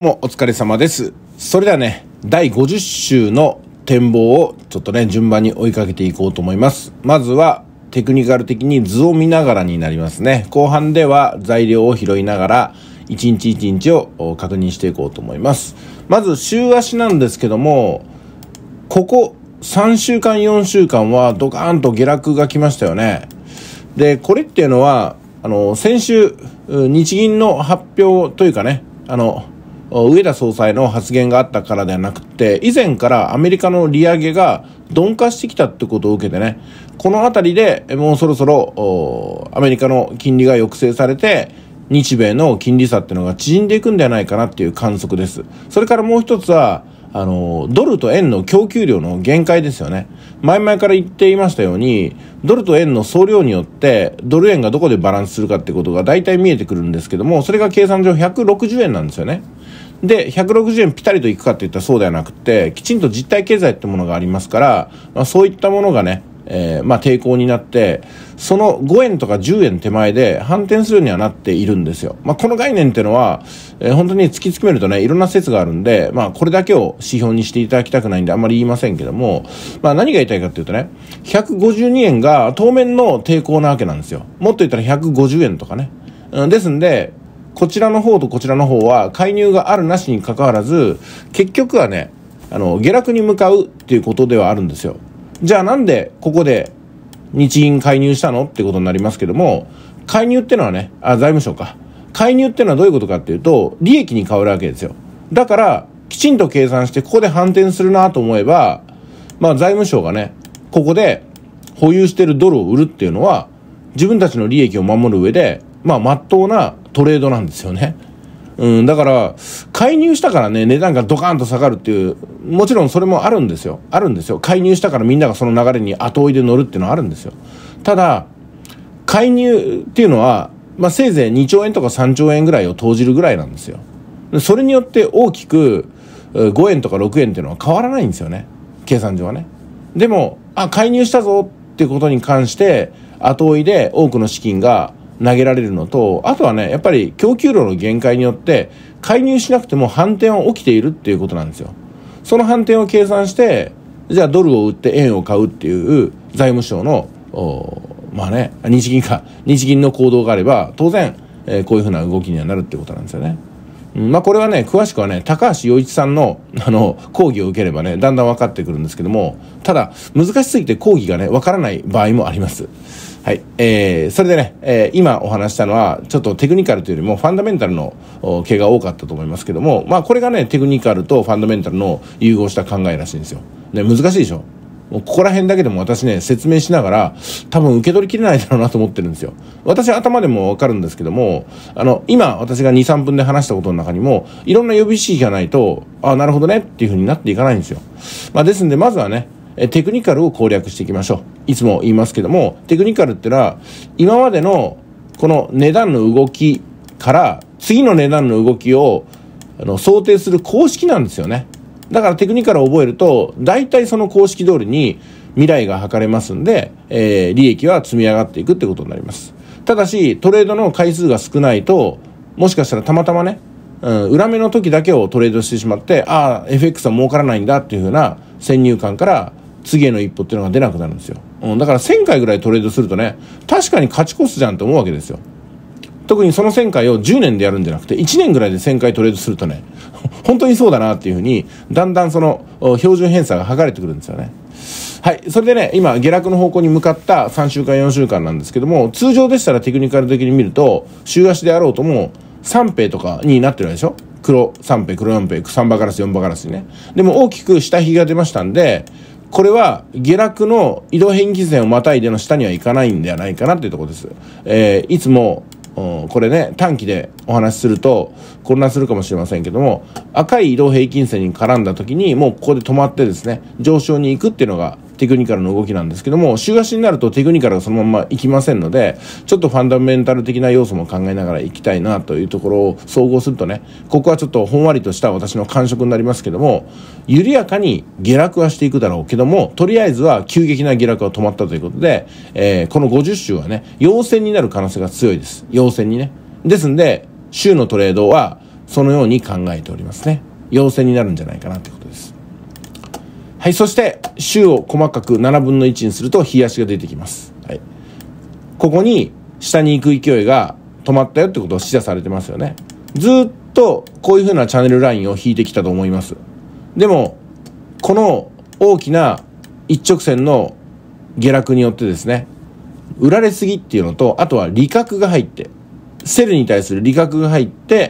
もうお疲れ様です。それではね、第50週の展望をちょっとね、順番に追いかけていこうと思います。まずは、テクニカル的に図を見ながらになりますね。後半では材料を拾いながら、一日一日を確認していこうと思います。まず、週足なんですけども、ここ3週間、4週間はドカーンと下落が来ましたよね。で、これっていうのは、先週、日銀の発表というかね、植田総裁の発言があったからではなくて、以前からアメリカの利上げが鈍化してきたってことを受けてね、このあたりでもうそろそろアメリカの金利が抑制されて、日米の金利差っていうのが縮んでいくんではないかなっていう観測です。それからもう一つは、ドルと円の供給量の限界ですよね。前々から言っていましたように、ドルと円の総量によってドル円がどこでバランスするかってことが大体見えてくるんですけども、それが計算上160円なんですよね。で、160円ピタリといくかって言ったらそうではなくて、きちんと実体経済ってものがありますから、そういったものがね、抵抗になって、その5円とか10円手前で反転するようにはなっているんですよ。この概念っていうのは、本当に突き詰めるとね、いろんな説があるんで、これだけを指標にしていただきたくないんであんまり言いませんけども、何が言いたいかっていうとね、152円が当面の抵抗なわけなんですよ。もっと言ったら150円とかね。ですんで、こちらの方とこちらの方は介入があるなしに関わらず、結局はね、下落に向かうっていうことではあるんですよ。じゃあなんでここで日銀介入したのってことになりますけども、介入ってのはね、財務省か。介入ってのはどういうことかっていうと、利益に変わるわけですよ。だから、きちんと計算してここで反転するなと思えば、財務省がね、ここで保有しているドルを売るっていうのは、自分たちの利益を守る上で、真っ当なトレードなんですよね。だから、介入したからね、値段がドカーンと下がるっていう、もちろんそれもあるんですよ。介入したからみんながその流れに後追いで乗るっていうのはあるんですよ。ただ、介入っていうのは、せいぜい2兆円とか3兆円ぐらいを投じるぐらいなんですよ。それによって大きく5円とか6円っていうのは変わらないんですよね。計算上はね。でも、介入したぞってことに関して、後追いで多くの資金が投げられるのと、あとはね、やっぱり供給量の限界によって介入しなくても反転は起きているっていうことなんですよ。その反転を計算して、じゃあドルを売って円を買うっていう財務省の日銀の行動があれば当然、こういうふうな動きにはなるっていうことなんですよね。これはね、詳しくはね、高橋洋一さんの講義を受ければね、だんだん分かってくるんですけども、ただ難しすぎて講義がね、分からない場合もあります。はい。それでね、今お話したのは、ちょっとテクニカルというよりもファンダメンタルの毛が多かったと思いますけども、これがね、テクニカルとファンダメンタルの融合した考えらしいんですよ。ね、難しいでしょ。もうここら辺だけでも私ね、説明しながら、多分受け取りきれないだろうなと思ってるんですよ。私は頭でもわかるんですけども、今私が2、3分で話したことの中にも、いろんな予備知識がないと、なるほどねっていう風になっていかないんですよ。ですんで、まずはね、テクニカルを攻略していきましょう。いつも言いますけども、テクニカルってのは、今までのこの値段の動きから、次の値段の動きを想定する公式なんですよね。だからテクニカルを覚えると、大体その公式通りに未来が測れますんで、利益は積み上がっていくってことになります。ただし、トレードの回数が少ないと、もしかしたらたまたまね、裏目の時だけをトレードしてしまって、FX は儲からないんだっていう風な先入観から、次への一歩っていうのが出なくなるんですよ。だから1000回ぐらいトレードするとね、確かに勝ち越すじゃんって思うわけですよ。特にその1000回を10年でやるんじゃなくて、1年ぐらいで1000回トレードするとね、本当にそうだなっていうふうに、だんだんその標準偏差が測れてくるんですよね。はい。それでね、今、下落の方向に向かった3週間、4週間なんですけども、通常でしたらテクニカル的に見ると、週足であろうとも、3平とかになってるでしょ。黒3平、黒4平、3場ガラス、4場ガラスにね。でも大きく下髭が出ましたんで、これは下落の移動平均線をまたいでの下にはいかないんではないかなというところです。いつも、これね、短期でお話しすると混乱するかもしれませんけども、赤い移動平均線に絡んだ時にもうここで止まってですね、上昇に行くっていうのがテクニカルの動きなんですけども、週足になるとテクニカルがそのまま行きませんので、ちょっとファンダメンタル的な要素も考えながら行きたいなというところを総合するとね、ここはちょっとほんわりとした私の感触になりますけども、緩やかに下落はしていくだろうけども、とりあえずは急激な下落が止まったということで、この50週はね、陽線になる可能性が強いです。陽線にね。ですんで、週のトレードはそのように考えておりますね。陽線になるんじゃないかなってことです。はい、そして週を細かく7分の1にすると日足が出てきます。はい、ここに下に行く勢いが止まったよってことを示唆されてますよね。ずっとこういう風なチャンネルラインを引いてきたと思います。でもこの大きな一直線の下落によってですね、売られすぎっていうのと、あとは利確が入って、セルに対する利確が入って、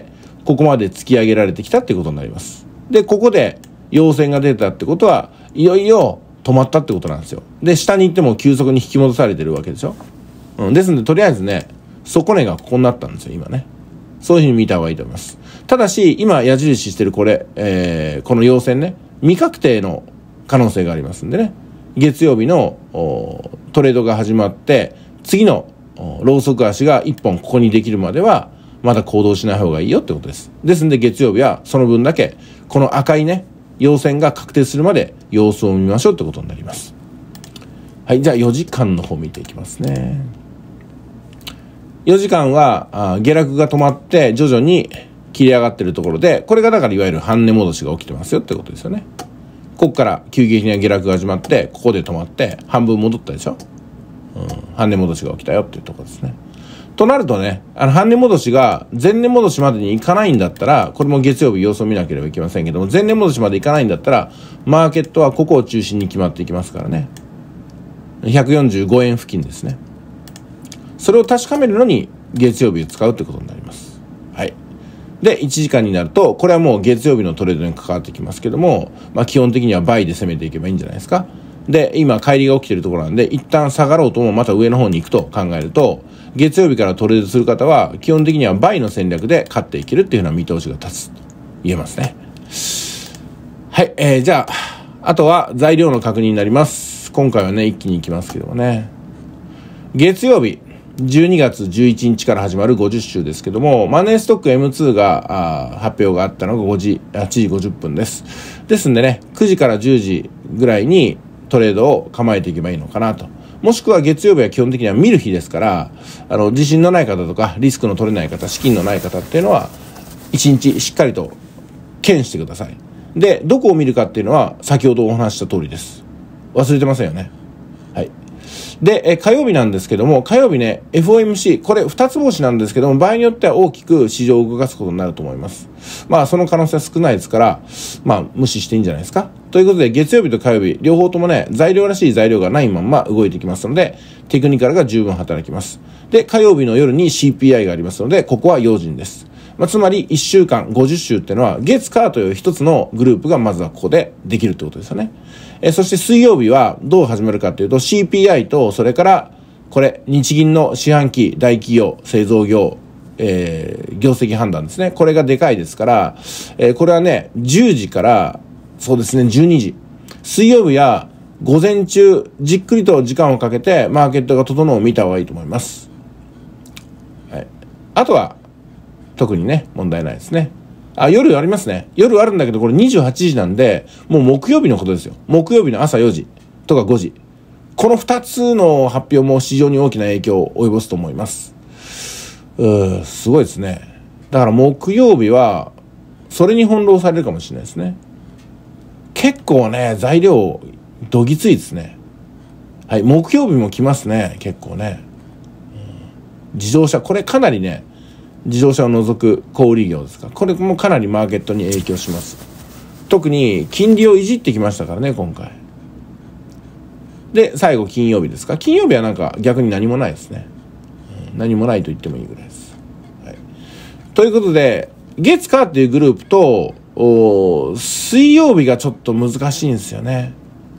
ここまで突き上げられてきたっていうことになります。で、ここで陽線が出たってことは、いよいよ止まったってことなんですよ。で、下に行っても急速に引き戻されてるわけでしょ。ですので、とりあえずね、底値がここになったんですよ、今ね。そういうふうに見た方がいいと思います。ただし、今矢印してるこれ、この陽線ね、未確定の可能性がありますんでね、月曜日のトレードが始まって、次のローソク足が1本ここにできるまでは、まだ行動しない方がいいよってことです。ですんで月曜日はその分だけ、この赤いね、陽線が確定するまで様子を見ましょうってことになります。はい、じゃあ4時間の方見ていきますね。4時間は下落が止まって徐々に切り上がってるところで、これがだからいわゆる半値戻しが起きてますよってことですよね。ここから急激な下落が始まって、ここで止まって半分戻ったでしょ。半値戻しが起きたよっていうところですね。となるとね、半値戻しが前値戻しまでにいかないんだったら、これも月曜日様子を見なければいけませんけども、前値戻しまでいかないんだったら、マーケットはここを中心に決まっていきますからね。145円付近ですね。それを確かめるのに月曜日を使うってことになります。はい。で、1時間になると、これはもう月曜日のトレードに関わってきますけども、基本的にはバイで攻めていけばいいんじゃないですか。で、今、乖離が起きているところなんで、一旦下がろうともまた上の方に行くと考えると、月曜日からトレードする方は、基本的にはバイの戦略で勝っていけるっていうような見通しが立つと言えますね。はい、じゃあ、あとは材料の確認になります。今回はね、一気に行きますけどもね。月曜日、12月11日から始まる50週ですけども、マネーストック M2 が発表があったのが8時50分です。ですんでね、9時から10時ぐらいにトレードを構えていけばいいのかなと。もしくは月曜日は基本的には見る日ですから、自信のない方とか、リスクの取れない方、資金のない方っていうのは、1日しっかりと検してください。で、どこを見るかっていうのは、先ほどお話した通りです。忘れてませんよね。はい。で、火曜日なんですけども、火曜日ね、FOMC、これ2つ星なんですけども、場合によっては大きく市場を動かすことになると思います。その可能性は少ないですから、無視していいんじゃないですか。ということで、月曜日と火曜日、両方ともね、材料らしい材料がないまま動いてきますので、テクニカルが十分働きます。で、火曜日の夜に CPI がありますので、ここは用心です。つまり1週間50週っていうのは月火という一つのグループがまずはここでできるってことですよね。そして水曜日はどう始まるかというと CPI とそれからこれ日銀の四半期大企業製造業、業績判断ですね。これがでかいですから、これはね10時からそうですね12時水曜日や午前中じっくりと時間をかけてマーケットが整うを見た方がいいと思います。はい、あとは特にね、問題ないですね。夜ありますね。夜あるんだけど、これ28時なんで、もう木曜日のことですよ。木曜日の朝4時とか5時。この2つの発表も市場に大きな影響を及ぼすと思います。すごいですね。だから木曜日は、それに翻弄されるかもしれないですね。結構ね、材料、どぎついですね。はい、木曜日も来ますね、結構ね。自動車、これかなりね、自動車を除く小売業ですか。これもかなりマーケットに影響します。特に金利をいじってきましたからね、今回。で、最後金曜日ですか。金曜日はなんか逆に何もないですね。何もないと言ってもいいぐらいです。はい、ということで、月火っていうグループと、水曜日がちょっと難しいんですよね。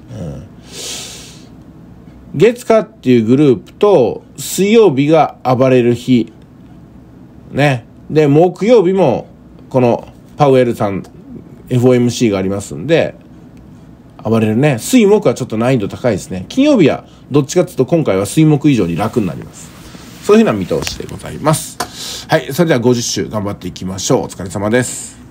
月火っていうグループと水曜日が暴れる日。ね。で、木曜日も、この、パウエルさん、FOMC がありますんで、暴れるね。水木はちょっと難易度高いですね。金曜日は、どっちかっていうと、今回は水木以上に楽になります。そういうふうな見通しでございます。はい。それでは50週頑張っていきましょう。お疲れ様です。